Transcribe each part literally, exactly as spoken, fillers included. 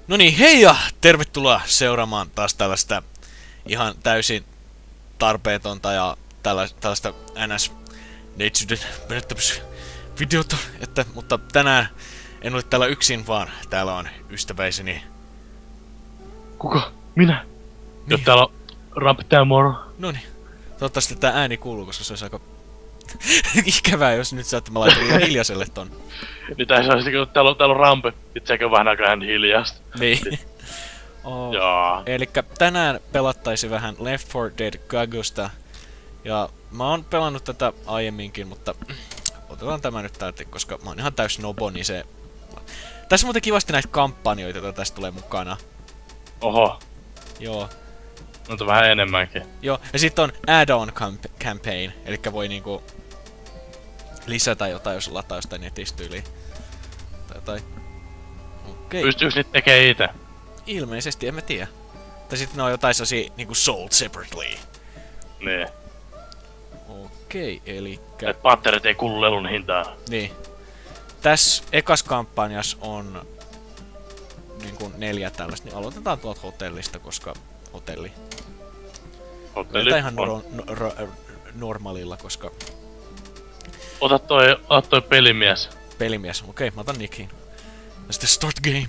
No niin, hei ja tervetuloa seuraamaan taas tällaista ihan täysin tarpeetonta ja tällaista ns. Neitsyyden menettämysvideota, että, mutta tänään en ole täällä yksin, vaan täällä on ystäväiseni. Kuka? Minä? Niin. Ja täällä on Raptamoro. Noniin, toivottavasti tää ääni kuuluu, koska se olisi aika ikävää, jos nyt sä että mä laitan ihan hiljaiselle ton. Niin tää olisi kun täällä on, täällä on Rampe, itseäkin on vähän aikaa hiljasta. Niin. Oh. Jaa. Elikkä tänään pelattaisi vähän Left four Dead Gagusta. Ja mä oon pelannut tätä aiemminkin, mutta otetaan tämä nyt täältä, koska mä oon ihan täys nobo, niin se... Tässä on muuten kivasti näitä kampanjoita, joita tästä tulee mukana. Oho. Joo. Mutta vähän enemmänkin. Joo, ja sitten on add-on campaign, elikkä voi niinku lisätä jotain, jos lataa jostain netistä yli. Tai jotain. Okei. Pystyykö niitä tekee ite? Ilmeisesti, en mä tiedä. Tai sitten ne on jotain sellaisia niinku sold separately. Niin. Okei, elikkä... Et patterit ei kuulu lelun hintaan. Niin. Tässä ekas kampanjas on niinku neljä tällaista, niin aloitetaan tuolta hotellista, koska hotelli. Hotelli Ota ihan on. no, no, normaalilla, koska... Ota toi, ota toi pelimies. Pelimies, okei, mä otan Nickin. Ja sitten start game.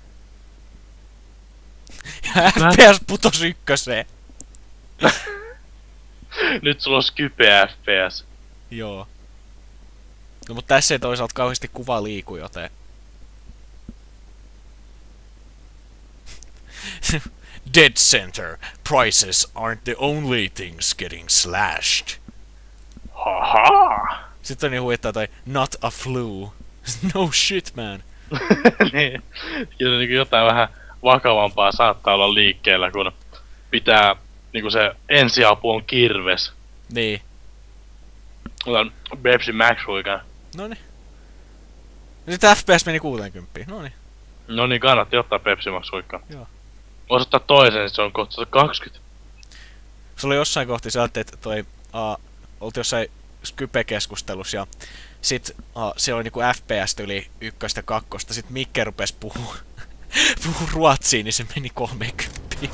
Ja F P S putos ykköseen. Nyt sulla on skype F P S. Joo. No mut tässä ei toisaalta kauheasti kuva liiku, joten... Dead Center. Prices aren't the only things getting slashed. Haha! Sitten on niin huittaa toi not a flu. No shit, man. Niin. Kyllä niinku jotain vähän vakavampaa saattaa olla liikkeellä, kun pitää niinku se ensiapu on kirves. Niin. Otan Pepsi Max huikaan. Noniin. Ja sitten F P S meni kuuteenkymmeneen. Noniin. No niin, kannatti ottaa Pepsi Max huikaan. Joo. Voisi ottaa toisen, niin se on kohta sata kaksikymmentä. Se oli jossain kohti se että toi... Uh, oltiin jossain Skype-keskustelussa ja sit uh, se oli niinku F P S yli ykköstä kakkosta. Sit Mikke rupes puhuu puhu ruotsiin, niin se meni kolmekymmentä.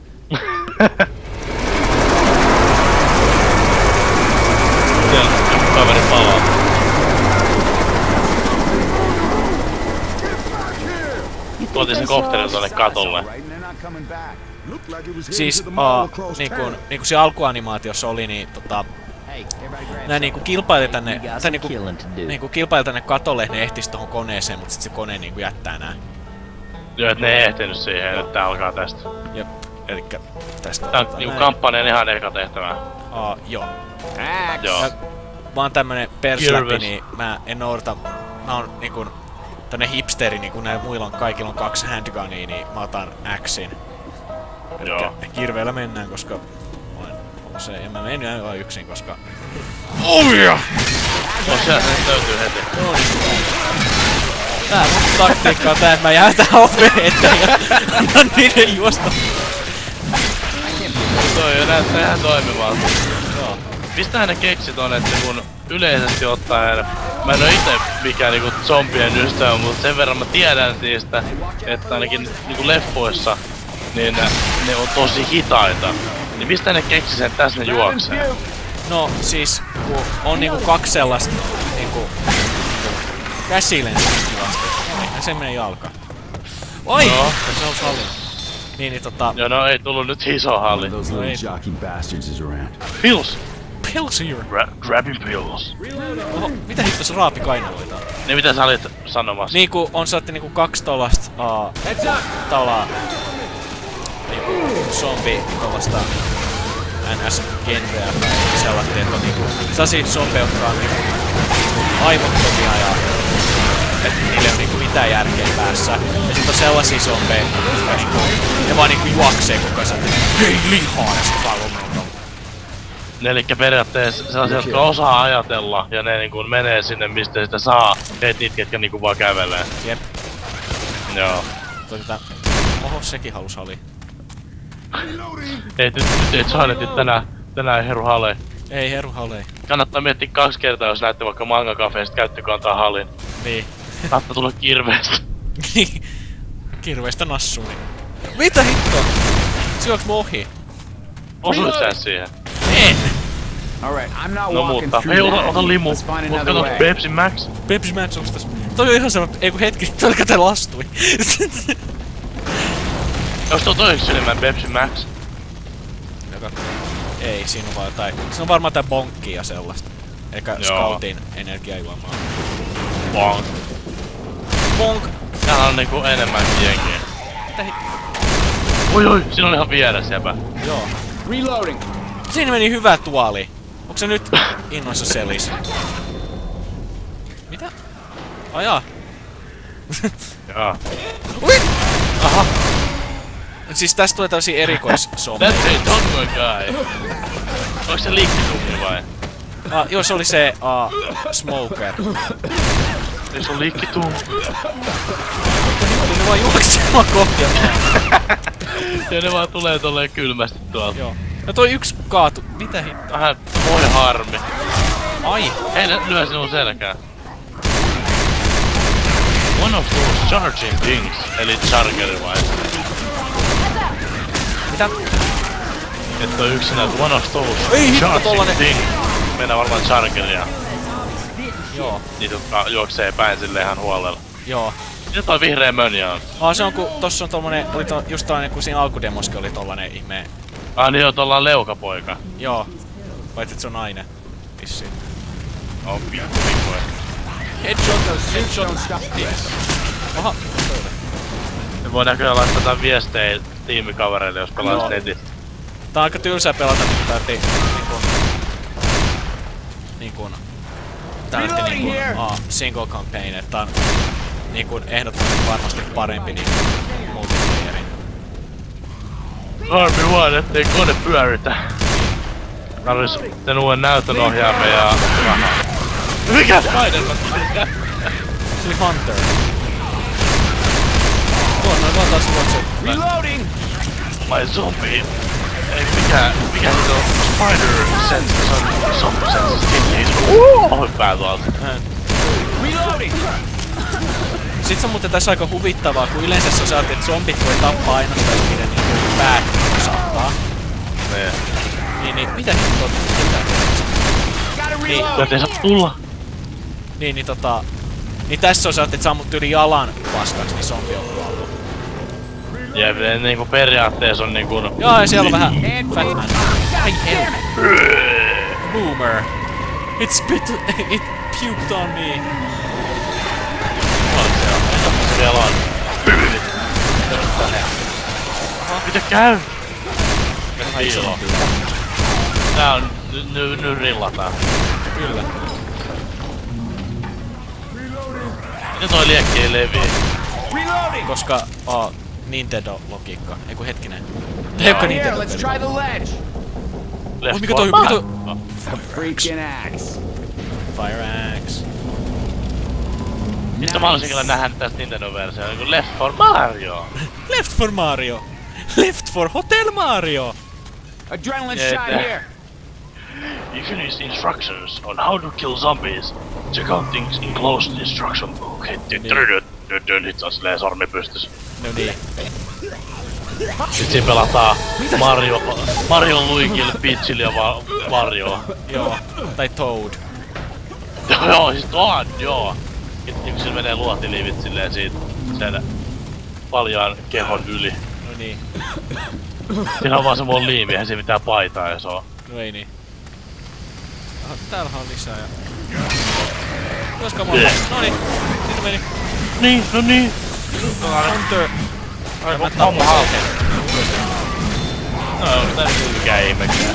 Siellä joku kaveri palaa. Tuotiin sen kopterin tonne katolle. Siis uh, niinku, niinku se alkuanimaatiossa oli niin tota... Nää niinku kilpaili tänne, tai niinku, niinku kilpaili tänne katolle, ne ehtis tohon koneeseen, mut sit se kone niinku jättää nää. Joo, et ne ei ehtinyt siihen, että tää alkaa tästä. Jep, elikkä tästä Tää on niinku kampanjan ihan eka tehtävää. Uh, joo. Joo. Ja, mä oon tämmönen persläppi, niin mä en noudata... Mä oon niinku... Tänne hipsteri, niinku näillä muilla on, kaikilla on kaksi handgunia, niin mä otan Xin. Joo. Kirveellä mennään, koska... Olen, on se, en mä mennyt vaan yksin, koska... Oh yeah! No siellä se löytyy heti. Tää mun taktiikka on tää, että mä jään tähän oveen eteen ja annan niiden juosta. Toi jo näyttää ihan toimivalta. Joo. Mistähän ne keksit on, että kun yleisesti ottaen... Mä en oo ite mikään niinku zombien ystävä, mutta sen verran mä tiedän niistä, että ainakin niinku leffoissa, niin ne on tosi hitaita. Niin mistä ne keksi sen tässä ne juoksee? No siis, kun on niinku kaksi sellaista niinku... käsilensikivasta. Eihän se mene jalka. Oi! No. Se on salli. Niin, niin tota... Joo, no ei tullut nyt iso halli. Those little jockey bastards is around. Pills! Pills here! Gra grabbing pills. Oho, mitä hitto se raapi kainaloita? Niin mitä sä olit sanomassa? Niinku on saatte niinku kaksi tollasta... Uh, tavallaan... Niinku zombi tollasta... N S-genreä tai sellaista, että on niinku... Sellaisia zombeja, jotka on niinku... aivottomia ja... Et niille on niinku mitään järkeä päässä. Ja sit on sellaisia zombeja, jotka niinku... Ne vaan niinku juoksee koko ajan. Hei lihaa! Ja sit vaan lomilta. Elikkä periaatteessa sellaisia, jotka osaa ajatella ja ne niinku menee sinne mistä sitä saa. Teet niitä, ketkä niinku vaan kävelee. Jep. Joo. Toita... Oho, sekin halus hali. Ei nyt, nyt ei Silentit tänään, tänään heru halee. Ei heru halei. Kannattaa miettiä kaksi kertaa, jos näette vaikka manga-kafeesta, käyttekö antaa hallin. Niin. Saattaa tulla kirveestä. Kirveistä nassuni. Mitä hittoa? Syöks mä ohi? Osuit sä siihen? En! Alright, I'm not No walking mutta, through hei ota, that. ota limu. Let's find Mut another kato way. Pepsi Max. Pepsi Max ostas. Toi on ihan sama, ei kun hetki, toi kato lastui. Jos tuo toiseksi enemmän Pepsi Max. Joka... Ei, siinä on vaan jotain. Siinä on varmaan tää bonkki ja sellaista. Eikä Joo. Scoutin energiajuomaa. Bonk. Bonk! Täällä on niinku enemmän jengiä. Mitä hi... Oi oi, siinä on ihan vieressä jäpä. Joo. Reloading. Siinä meni hyvä tuoli. Onko se nyt innoissa selis? Mitä? Ajaa. Jaa. Ui! Aha. Siis tästä tulee tällaisia erikoissommeja. That's a Tongue guy. Onks se liikkitunni vai? Ah, joo, se oli se uh, Smoker. Ei se on liikkitunni. Ne vaan juoksemaan kohti. Ja ne vaan tulee tolleen kylmästi tuolta. Joo. No toi yksi kaatu. Mitä hittoa? Vähän voi harmi. Ai! Hei, ne lyö sinun selkään. One of those charging things. Eli chargeri vai? Mitä? Että on yksi näitä one of those Ei hitto, charging tollanen- things. Mennään varmaan chargeria. Joo. Niitä jotka juoksee päin silleen ihan huolella. Joo. Mitä toi vihreä mönjä on? Ah, se on ku, tossa on tommonen, oli to, just tollanen, kun siinä alkudemoskin oli tollanen ihme. Ah niin, että ollaan leukapoika. Joo. Paitsi et se on nainen. Vissiin. On pikku pikkuja. Headshot, headshot. Aha, toinen. Me voidaan kyllä laittaa tän viestejä tiimikavereille, jos pelaa Joo. netistä. Tää on aika tylsää pelata niinku tää ti, niinkun... Niinkun... Tää on niinkun uh, single campaign, että tää on niinkun ehdottomasti varmasti parempi niinku multiplayerin. Harmi vaan, ettei kone pyöritä. Tarvis sen uuden näytönohjaamme ja... Mikä Spider-Man? Se oli Hunter. Tuossa on vaan taas juokset. Reloading. My zombie. Ei mikä, mikä se on? Spider sense, se on zombie sense skinnies. Uuuu! Hyppää tuolta. Reloading. Sit se on muuten tässä aika huvittavaa, kun yleensä sä saat, että zombit voi tappaa ainoastaan, jos niiden niinku päät saattaa. Niin. Niin, niin, mitä hittoa? Niin, Tätä ei saa tulla. niin, niin tota... Niin tässä on se, että saa mut yli jalan paskaksi, niin zombi on kuollut. Jep, niinku periaatteessa on niinku... Joo, ja siellä on vähän Fatman. Ai helmet. Boomer. It spit... It puked on me. On se on. Mitä se vielä on? Mitä käy? Piilo. Tää on... Nyt ny, ny rillataan. Kyllä. Miten toi liekki ei levii? Koska... Uh, Nintendo-logiikka. Eiku hetkinen. Tää ei ookaan Here, Nintendo. let's try the ledge. Left Oi, mikä toi... Mikä toi... Freaking axe. Fire Axe. Mistä mä haluaisin kyllä nähdä tästä Nintendo-versioa, niinku Left for Mario! Left for Mario! Left for Hotel Mario! Adrenaline Yeah, shot yeah. here. If you need instructions on how to kill zombies, check out things enclosed instruction book. Nyt on silleen sormi pystys. No niin. Sit siinä pelataan Mario, Mario Luigille, Peachille ja va Marioa. Joo. Tai Toad. Joo, joo, siis on, joo. Niin kun sillä menee luotiliivit silleen siitä sen paljaan kehon yli. No niin. Siinä on vaan semmonen liivi, eihän siinä mitään paitaa ja se on. No ei niin. Aha, täällä on lisää ja... Koska mulla... Noniin. Siinä meni. Niin, no niin. Hunter. Ai mut homma halke. No, onko tää nyt mikään ihmekään?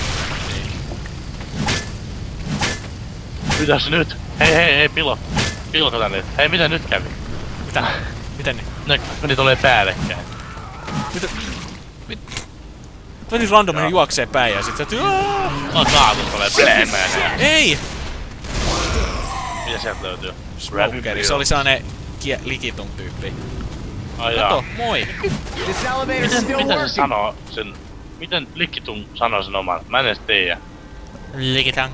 Mitäs nyt? Hei hei hei pilo. Pilko tänne. Hei mitä nyt kävi? Mitä? Miten niin? Ne meni tolleen päällekkäin. Mitä? Mit? Toi nyt randomina Joo. juoksee päin ja sit sä tyy... On kaatus tolleen pleemään. Ei! Mitä sieltä löytyy? Smokeri, se oli sellainen kie- likitung tyyppi. Ai Kato, jaa. moi! This elevator's Miten, still miten se working. sanoo sen... Miten Likkitun sanoo sen oman? Mä en edes tiedä. Likitang.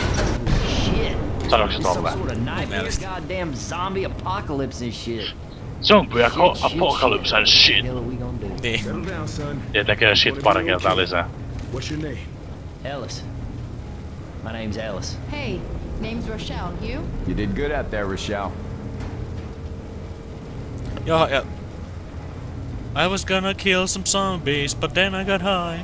Shit. Sanoiko se Some tolleen? sort of nightmare, goddamn zombie apocalypse and shit. Zombie apocalypse and shit. Niin. Settle down, son. Ja tekee shit pari kertaa lisää. What's your name? Ellis. My name's Ellis. Hey, name's Rochelle. You? You did good out there, Rochelle. Joo, ja... I was gonna kill some zombies, but then I got high.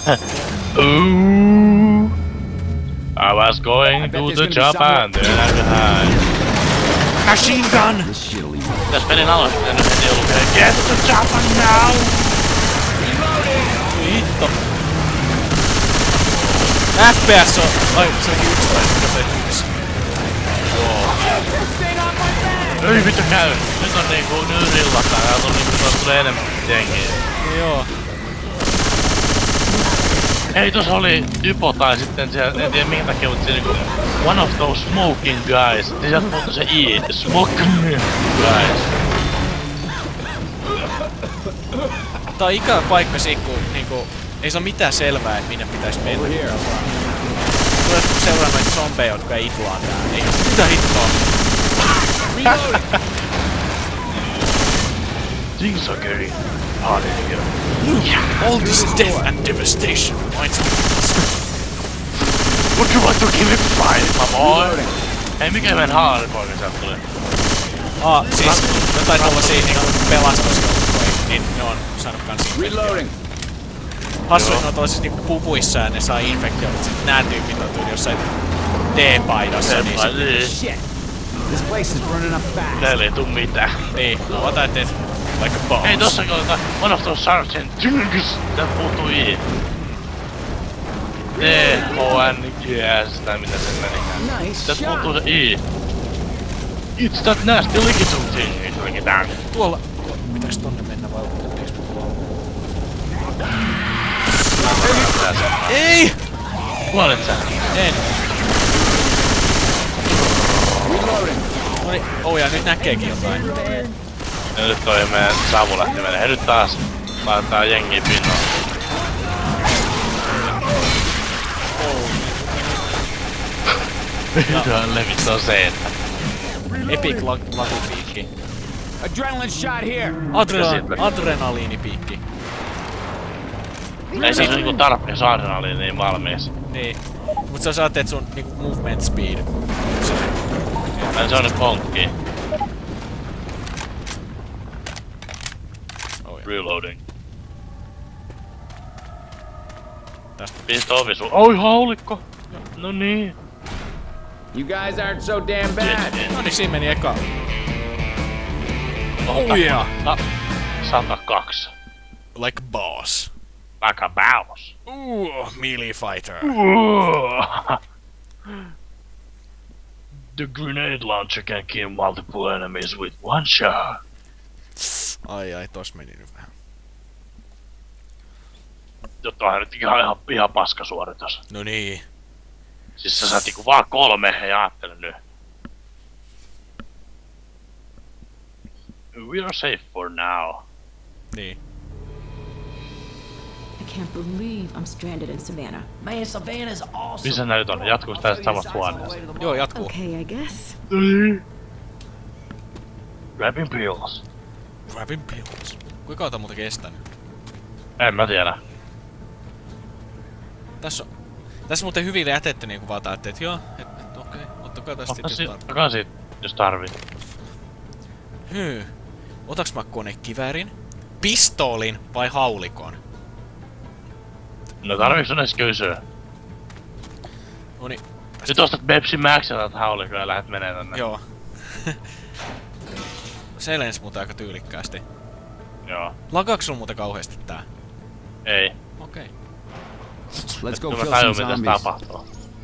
Ooh. I was going I bet to there's the gonna be Japan, then I got high. Machine gun! This shit'll eat. Täs pelin alas pitänyt heti lukee Get to Japan now! Hitto. F P S on... Ai, se onkin yksi tai se yksi. Ei vittu käy! Nyt on niinku, nyt rillataan ja on niinku, tuossa tulee enemmän jengiä. Joo. Hei, tossa oli typo tai sitten siellä, en tiedä minkä takia, mutta se niinku one of those smoking guys. Niin sieltä puuttuu se I, smoking guys. Tää on ikävä paikka siinä, kun niinku... Ei se oo mitään selvää, et minne pitäis mennä. Tulee seuraa noita zombeja, jotka ei itlaan tää. Ei, mitä hittoa? Things are getting hard in here. All this death and devastation reminds me of this. Would you want to give it a fight, my boy? Hei, mikä meidän haaripoika sieltä tuli? Ah, siis jotain tollasia niinku pelastusjoukkoja, niin ne on saanut kans infektion. Reloading. Hassu, ne on tollasissa niinku pupuissa ja ne saa infektion, mut sit nää tyypit on tyyli jossain T-paidassa, niin sit... Niin. Shit. This place is running up fast. Täällä ei tuu mitään. Niin, ota et teet like a boss. Hei, tossakin on jotain one of those sergeant Tyngus. Täältä puuttuu I. T H N G S tai mitä sen menikään. Nice Täältä shot. puuttuu se I. It's that nasty lickitun thing. Bring it down. Tuolla... Pitäis tonne mennä vai otteeks puhua? Ei! Kuolet sä? En. Reloading. Noniin, oh ja nyt näkeekin jotain. Ja nyt toi meidän savu lähti menee. Hei nyt taas laitetaan jengiä pinnoon. Vihdoin levittää se, että Epic lakupiikki. Adrenaline shot here. Adrena adrenaliinipiikki. ei siinä niinku tarpeeksi adrenaliini niin valmiiksi. Niin. Mut sä saat teet sun niinku movement speed. Se. Ai se on nyt ponkki. Oh, Reloading. Tästä. Pistä ovi sun. Oi haulikko! No niin. You guys aren't so damn bad. No niin, siinä meni eka. Oh yeah! sata kaksi. Like a boss. Like a boss. Ooh, melee fighter. The grenade launcher can kill multiple enemies with one shot. Ai ai, tos meni nyt vähän. Jotta on nyt ihan, ihan, ihan paska suoritus. No niin. Siis sä saat niinku vaan kolme, ei ajattele nyt. We are safe for now. Niin. I can't believe I'm stranded in Savannah. Man, Savannah's awesome. Missä näyt on? Jatkuuko tästä samasta huoneesta? Joo, jatkuu. Okay, I guess. Grabbing pills. Grabbing pills. Kuinka kauan tää muuten kestänyt? En mä tiedä. Tässä on... Tässä muuten hyvin jätetty niinku vaan tää, että et joo, et, et okei, ottakaa tästä Ota sit si- jos tarvii. Otakaa siitä, jos tarvii. Hyy. Otaks mä konekiväärin, pistoolin vai haulikon? No tarviiks sun edes kysyä? Noniin. Nyt ostat Pepsi Max ja otat haulikon ja lähdet menee tänne. Joo. Se lensi muuten aika tyylikkäästi. Joo. Lagaaks sulla muuten kauheesti tää? Ei. Okei. Okay. Let's go Nyt kill mä tajun some mitä zombies. tapahtuu.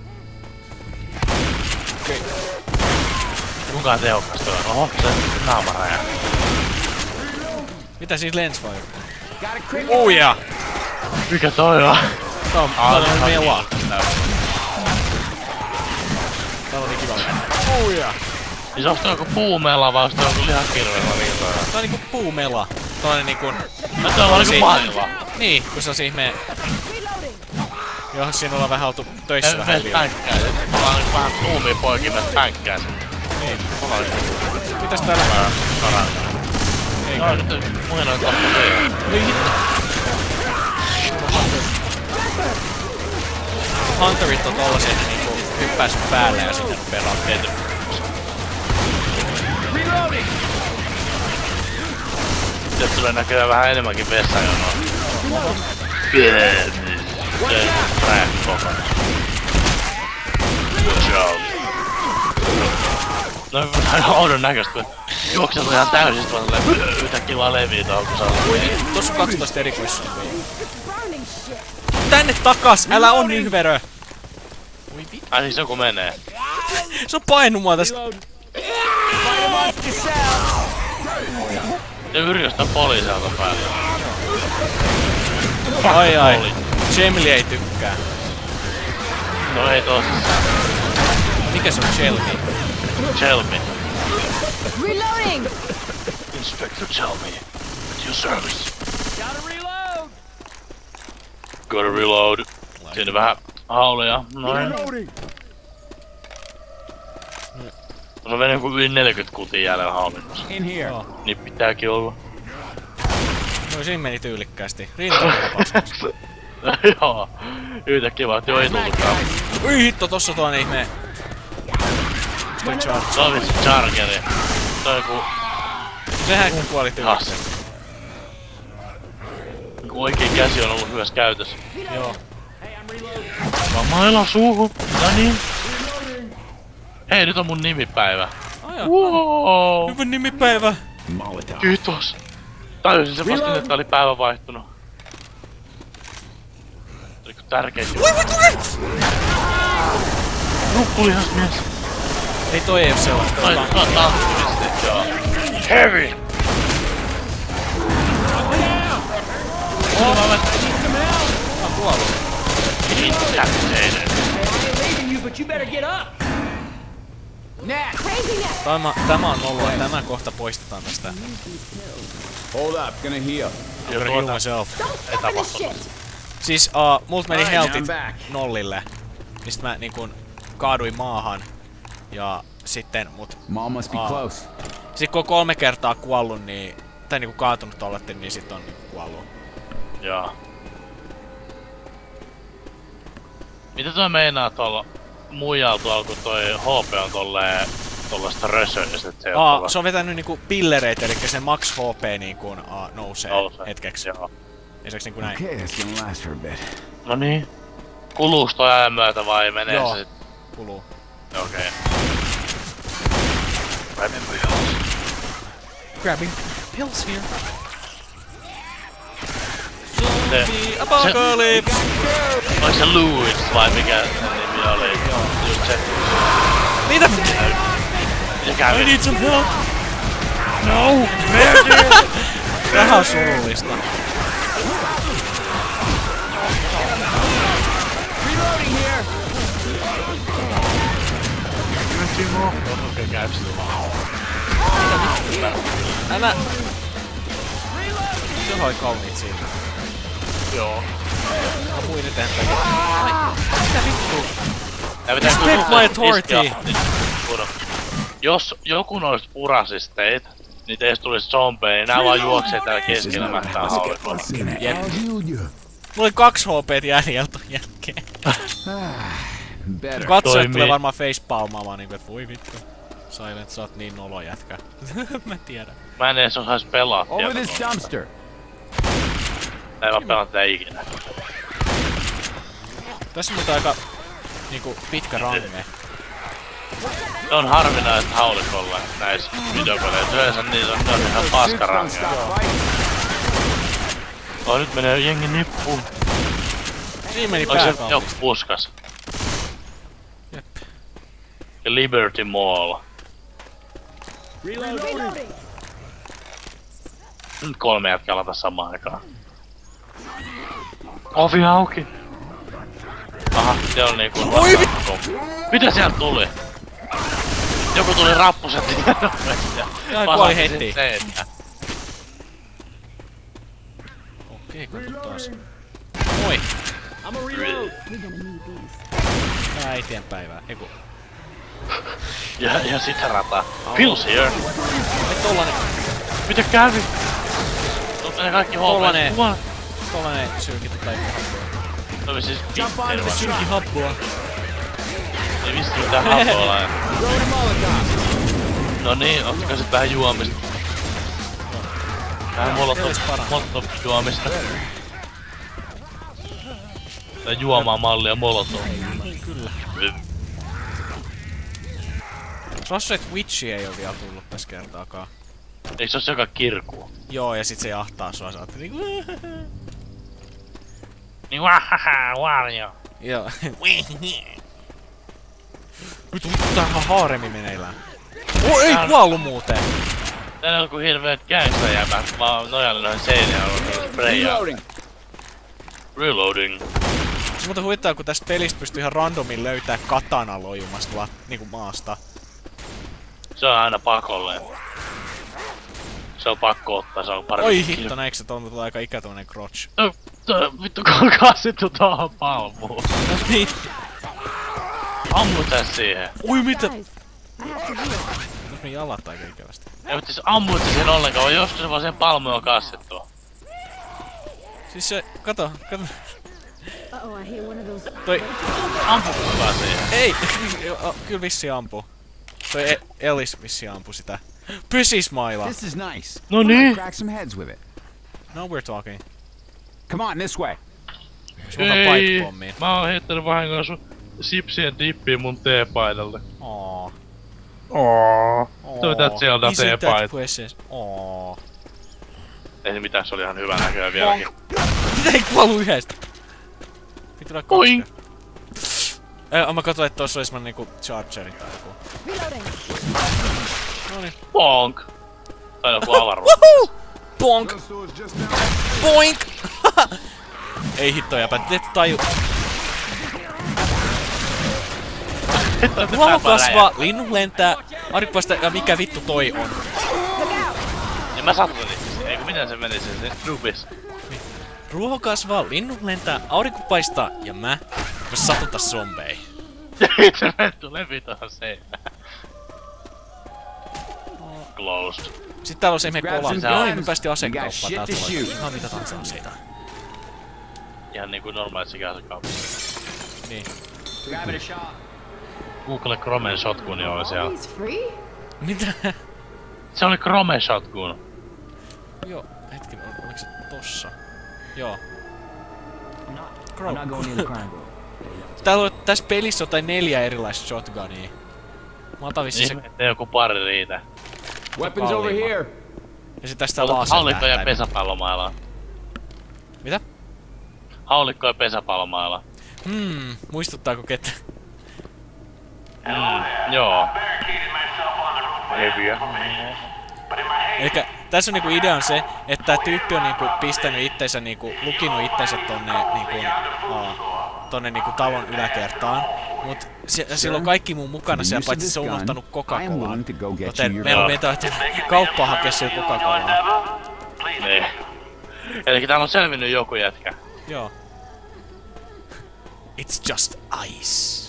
Okei. Kuinka tehokas toi on? Oho, se naamaräjä. Mitä siis lens vai? Got a crit. Oh yeah! Mikä toi on? Tää on, tää on mela. Tää oli kiva mennä. Oh yeah! Siis onks toi joku puumela vai onks toi joku lihakirvellä viitoja? Tää on niinku puumela. Tollanen niinku... No toi on niinku mailla. Niin, kun se on siis me... Joo, siinä ollaan vähän oltu töissä vähän Mees liian. pänkkää. Nyt ollaan niinku vähän tuumia poikin mees pänkkää sen. Niin. Ollaan niinku... Mitäs täällä? Karankaan. No nyt muina on tohto siihen. Ei hitto. Hunterit on tollasia, että niinku hyppää sun päälle ja sitten pelaa teitä. Nyt tulee näköjään vähän enemmänkin vessajonoa. Pieni. Se rääk kokonaan. Watch out. No vähän oudon näköistä, kun juokset ihan täysin vaan tälleen yhtäkkiä vaan levii tohon kun saa. Tossa on kaksitoista erikoissuja. Tänne takas! Älä on nyhverö! Ai siis joku menee. Se on painu mua tästä. Se yrittää poliisilta päälle. Ai ai. Jamie ei tykkää. No ei tosissaan. Mikä se on Shelby? Shelby. Reloading! Inspector Shelby. At your service. Gotta reload! Gotta reload. Siinä vähän hauleja. Noin. Se on vielä joku yli neljäkymmentä kutin jäljellä haulinnassa. In here. Niin pitääkin olla. No siinä meni tyylikkäästi. Rinta meni paskaksi. Joo. Yhtäkkiä vaan, joo ei tullutkaan. Ui hitto, tossa on tuollainen ihme. Toi Charge. Se on vitsi Chargeri. Se on joku Sehän kuoli tyylikkäästi. Hassi. Joku oikein käsi on ollut hyvässä käytössä. Joo. Maila suuhun. No niin. Hei, nyt on mun nimipäivä. Ai joo. Wow. Hyvä nimipäivä. Kiitos. Tajusin se vasta, että oli päivä vaihtunut. Oliko tärkein juttu? Rukkulihasmies. Ei toi ei oo sellainen. Ai, tää on turisti, joo. Heavy! Oh, mä mä... Mä oon kuollut. Incapitated. Tämä, tämä on nollua. Tämä kohta poistetaan tästä. Hold up, gonna heal. You're heal myself. Ei tapahtunut. Siis uh, multa meni Alright, healthit I'm back. nollille. Mistä mä niinkun kaaduin maahan. Ja sitten mut... Mall must be Ah. close. Sit kun on kolme kertaa kuollut, niin... Tai niinku kaatunut tollatte, niin sit on niinku kuollut. Joo. Mitä toi meinaa tuolla muijalla tuolla, kun toi H P on tolleen... tollasta rösöistä, et se ei oo Aa, tolla... se on vetänyt niinku pillereitä, eli se max H P niinkun uh, nousee, Nousee. hetkeksi. Joo. Esimerkiksi niinku näin. Okay, that's gonna last for a bit. No niin. Kuluuks toi ajan myötä vai menee Joo. se sit? Kuluu. Okei. Okay. Grabbing pills. Grabbing pills here. Se... The apocalypse! Ois se Louis vai mikä sen nimi oli? Joo. Just se. Mitä? Ja kävi. I need some help! No! Mercy! Vähän surullista. Okei, käy sitä vaan. Älä... Se oli kauniit siinä. Joo. Mä puin eteenpäin. Ai, mitä vittu? Tää pitää Respect kyllä my iskeä, authority. niin puro. Jos joku noista urasisteet, niin teistä tulisi zombeja, niin nää vaan juoksee täällä keskellä mättää haulikolla. Jep. Mulla oli kaksi H P:t jäljellä ton jälkeen. Better. Katsojat Toimii. tulee varmaan facepalmaamaan niinku, et voi vittu. Silent, sä oot niin nolo jätkä. Mä tiedän. Mä en edes osais pelaa Over this tietokonetta. dumpster. Mä en vaan pelaa tätä ikinä. Tässä on muuten aika niinku pitkä range. Se on harvinaista haulikolla näissä videopeleissä. Yleensä niitä on, ne on ihan paskarangia. Oh, nyt menee jengi nippuun. Siinä meni Onko se pääkaupista. joku puskas? Jep. Ja Liberty Mall. Nyt kolme jätkää lataa samaan aikaan. Ovi auki! Aha, siellä on niinku... Oi Mitä sieltä tuli? Joku tuli rappuset ja... Jaa, kuoli heti. Seinään. Okei, kato taas. Moi! Tää äitien päivää. Eiku. Ja, ja sit rataa. Pills here! Ei tollanen. Mitä kävi? Ne kaikki Tollanen... hoppeet. Tollanen sylkitty tai happoa. No siis Jump sylki happoa. Ei vissi mitään happoa lailla. No niin, ottakaa sit vähän juomista. Vähän molotov, molotov juomista. Tai juomaa mallia molotov. Kyllä. Rosset Witchi ei oo vielä tullut tässä kertaakaan. Eikö se oo joka kirkuu? Joo, ja sit se jahtaa sua, sä ootte niinku... Niin wahaha, warjo. Joo. Vittu, vittu, tää on haaremi meneillään. Oh, ei kuollu muuten! Täällä on joku hirveet gangsta-jäbät, vaan nojalle noihin seinään on sprayjaa. Reloading. Se muuten huittaa, kun tästä pelistä pystyy ihan randomin löytää katana lojumasta lat, niinku maasta. Se on aina pakolle. Se on pakko ottaa, se on parempi. Oi hitto, näinkö se tuon aika ikätuinen crotch? No, to, vittu kaasittu tohon palmuun. No niin. Ammu täs siihen. Oi mitä? Guys, I have to heal. Onks me jalat aika ikävästi? Ei mutta siis ammuitte siihen ollenkaan, vaan joskus se vaan sen palmuun kassittua. Siis se, kato, kato. Uh-oh, I hear one of those. Toi, Ampukaa siihen. ei, kyllä vissi ampuu. Toi e Ellis vissi ampui sitä. Pysismaila! This is nice. No I'm niin. gonna crack some heads with it. Now we're talking. Come on, this way. Se on pipe pommiin. Mä oon heittänyt vahingossa sipsien dippiin mun teepaidalle. Aw. Ooo. Tuota sieltä Isn't that teepaita. precious? Aw. Ei se mitään, se oli ihan hyvä näköä vieläkin. Mitä ei kuollu yhdestä? Piti olla Oink. kaksi. Äh, mä katsoin, että tossa olis semmonen niinku chargeri tai joku. Reloading. Noniin. Bonk. Tai joku avaruus. Woohoo! Bonk! Boink! Ei hitto jäpä, te ette taju. Ruoho kasvaa, linnut lentää, aurinkopaista ja mikä vittu toi on? Ja mä satutin itse. Eikö miten se meni se nubis? Ruoho kasvaa, linnut lentää, aurinko paistaa ja mä, mä satuta zombei. Itse vettu levi tohon seinään. Closed. Sitten täällä on se ihmeen Grab kola. some Joo niin, me guns. päästiin You asekauppaan. got shit Täältä to tulee shoot. ihan mitä tahansa aseita. Ihan niinku normaalissa asekaupassa. Niin. Grab it a shot. Google Chrome Shotgun oli siellä. He's free? Mitä? Se oli Chrome Shotgun. Joo, hetki, ol- oliko se tossa? Joo. I'm not, I'm not going near the crime grove. Täällä on tässä pelissä jotain neljä erilaista shotgunia. Mä otan vissiin se... Ihme, ettei joku pari riitä. Weapons over kalliimman. here. Ja sit tästä Haulikko ja lasertähtäimen. pesäpallomailla. Mitä? Haulikko ja pesäpallomailla. Hmm, muistuttaako ketä? Mm, joo. Heviä. Elikkä tässä on niinku idea on se, että tää tyyppi on niinku pistänyt itsensä niinku, lukinut itsensä tonne niinku, aa, tonne niinku talon yläkertaan. Mut se, sillä on kaikki mun mukana siellä, paitsi se on unohtanut Coca-Colaan. Joten meillä on meitä kauppaa hakea siellä Coca-Colaa. Niin. Elikkä täällä on selvinnyt joku jätkä. Joo. It's just ice.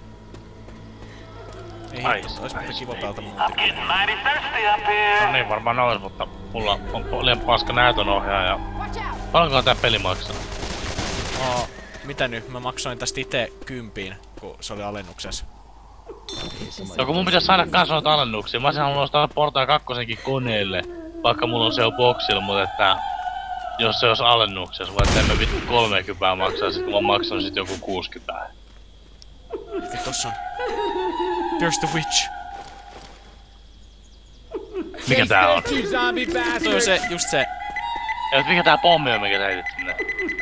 Ei Ice, hitto, ois ice, kiva baby. pelata multiplayer. No niin varmaan ois, mutta mulla on liian paska näytönohjaaja. Paljonkohan tää peli maksaa? Aa, mitä nyt? Mä maksoin tästä ite kympiin, kun se oli alennuksessa. No kun mun pitäis saada kans noita alennuksia. Mä olisin halunnut ostaa Portal kakkosenkin koneelle. Vaikka mulla on se jo boxilla, mutta että... Jos se olisi alennuksessa, vaan en mä vittu kolmekymmentä maksaa, sit kun mä maksan sit joku kuusikymmentä. Mikä tossa on? There's the witch. Mikä tää on? You zombie Toi on bastard. se, just se. Ja mikä tää pommi on, mikä sä heitit sinne?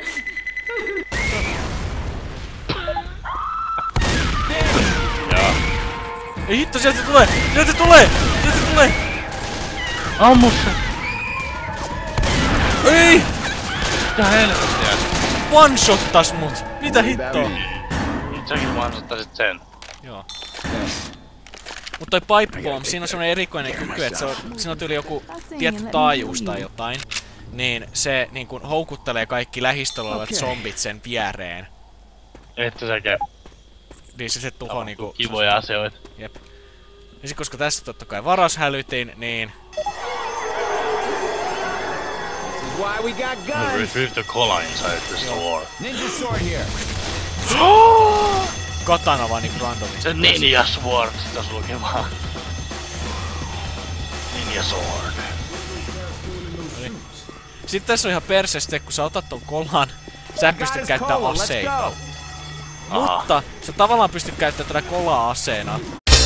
Joo. Ei hitto, sieltä tulee! Sieltä tulee! Sieltä tulee! Ammu se! Ei! Mitä helvettiä? One-shottas mut! Mitä hittoa? Säkin vansottaisit sen. Joo. Mut toi pipe bomb, siinä on semmonen erikoinen kyky, että se on, siinä on tyyli joku tietty taajuus tai jotain. Niin se niinku houkuttelee kaikki lähistöllä olevat zombit sen viereen. Että säkin Niin se se tuho niinku... kivoja asioita. Jep. Ja sit koska tässä totta kai varashälytin, niin... why we got We guns. retrieved the cola inside the store. Ninja sword here. Katana vaan niinku randomisti. Se Ninja Sword, sitä lukemaan. Ninja Sword. Sitten tässä on ihan persestä, kun sä otat ton kolan, sä pystyt käyttämään aseita. Mutta sä tavallaan pystyt käyttämään tätä kolaa aseena.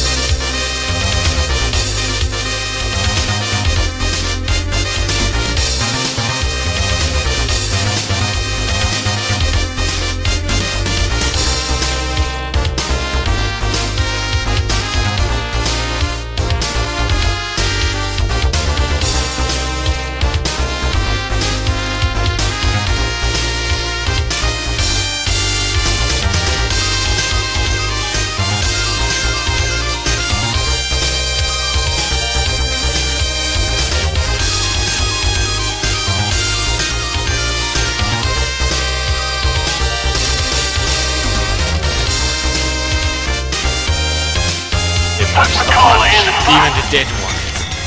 Even the dead one.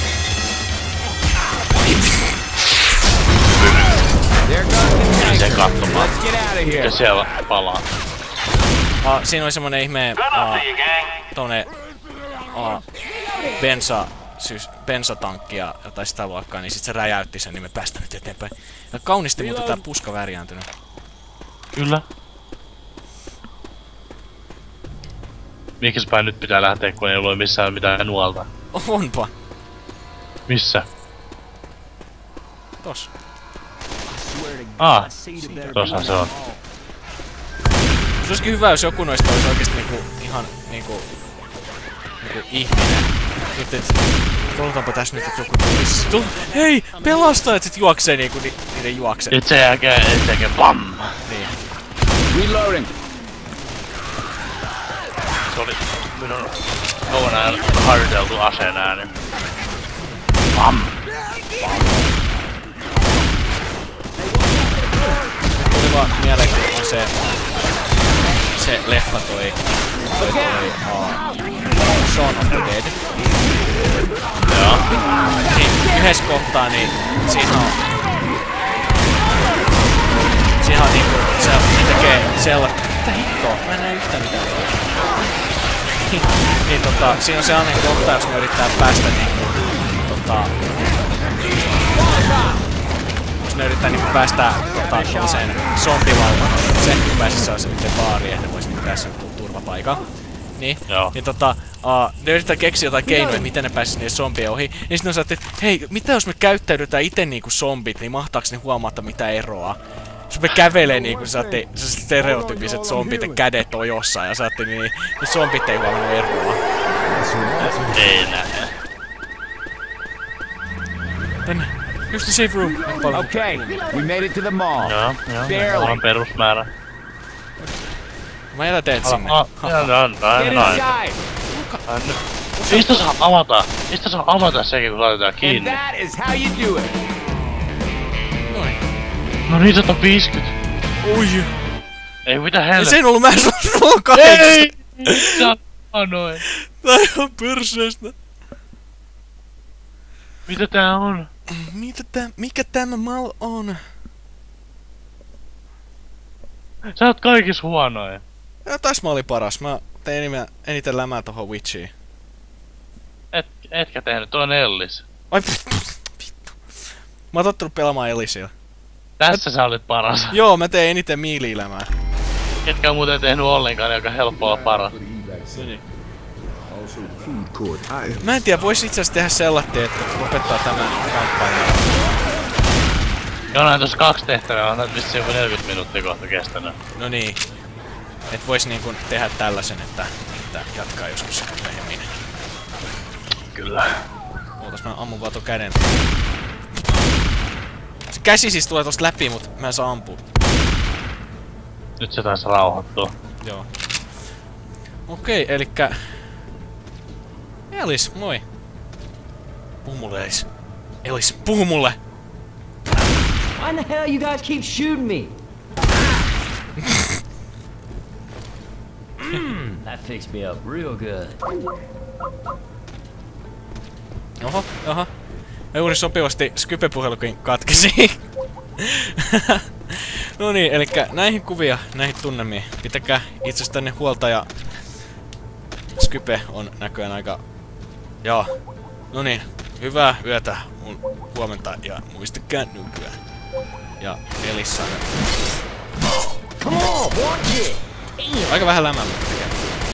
There goes the Se tanker. katsomaan. Let's get out of here. Ja siellä palaa. Ah, siinä oli semmonen ihme... Ah, tommonen... Ah, bensa... Syys, bensatankki ja jotain sitä luokkaa, niin sit se räjäytti sen, niin me päästään nyt eteenpäin. Ja kaunisti mutta tää puska värjääntynyt. Kyllä. Mikspäin nyt pitää lähteä, kun ei ole missään mitään nuolta? Onpa. Missä? Tos. Ah, tossahan se on. Se olisikin hyvä, jos joku noista olisi oikeesti niinku ihan niinku... Niinku ihminen. Nyt et... Kolutaanpa tässä nyt, että joku tulis. Tul... Hei! Pelastajat sit juoksee niinku ni niiden juoksee. Et sen jälkeen, et sen jälkeen PAM! Niin. Reloading. Se oli minun kokonaan harjoiteltu aseen ääni. PAM! Tuli vaan mieleen, kun on se... Se leffa toi... Toi toi... Uh, Shaun of the Dead. Joo. Niin yhdessä kohtaa niin siinä on... Siinä on niinku... Se tekee sellainen... Mitä hittoa? Mä en näe yhtään mitään. Niin tota... Siinä on sellainen kohta, jos ne yrittää päästä niinku... Tota... Jos ne yrittää niinku päästä tota tällaiseen zombivalvonnan, se kun pääsisi sellaisen yhteen baariin, että ne vois niinku päästä turvapaikan. Niin, Joo. niin tota, uh, ne yrittää keksiä jotain keinoja, miten ne pääsis niiden zombien ohi. Niin sitten on sanottu, että hei, mitä jos me käyttäydytään ite niinku zombit, niin mahtaaks ne huomata mitä eroa? Jos me kävelee niinku saatte stereotypiset zombit ja kädet on jossain ja saatte niin, niin zombit ei huomannut eroa. Ei näe. Tänne, just the safe room. Okay, we made it to the mall. Joo, joo. Barely. On perusmäärä. Mä jätän teet sinne. Ah, joo, joo, Get näin, näin. inside. Mistä saa avata? Mistä saa avata sekin, kun laitetaan And kiinni? that is how you do it. Noin. No niin, sata viisikymmentä. Ui. Ei mitä Ei helvettiä. se ei ollut mä sulla kahdeksan. Ei! Sanoin. Tää on perseestä. Mitä tää on? Mitä tää, mikä tämä mal on? Sä oot kaikis huonoja. Ja taas mä olin paras. Mä tein eniten, eniten lämää tohon Witchiin. Et, etkä tehnyt, tuo on Ellis. Ai vittu. Mä oon tottunut pelaamaan Ellisillä. Tässä sä olit paras. Joo, mä tein eniten miililämää. Ketkä on muuten tehnyt ollenkaan, joka helppo olla paras. Mä en tiedä, vois itse asiassa tehdä sellainen, että lopettaa tämän kampanjan. Joo, näin tossa kaksi tehtävää, on näitä vissiin joku neljäkymmentä minuuttia kohta kestänyt. No niin. Et vois niinku tehdä tällaisen, että, että jatkaa joskus myöhemmin. Kyllä. Ootas mä ammun vaan ton käden. Se käsi siis tulee tosta läpi, mut mä en saa ampua. Nyt se taisi rauhoittua. Joo. Okei, elikkä... Elis, moi. Puhu mulle, Elis. Elis, puhu mulle! Why in the hell you guys keep shooting me? Mmm, that fixed me up real good. Oho, oho. Mä juuri sopivasti Skype-puhelukin katkesi. No niin, elikkä näihin kuvia, näihin tunnelmiin. Pitäkää itsestänne huolta ja... Skype on näköjään aika... Joo. No niin, hyvää yötä, huomenta ja muistakaa nykyään. Ja pelissä... Aika vähän lämmää.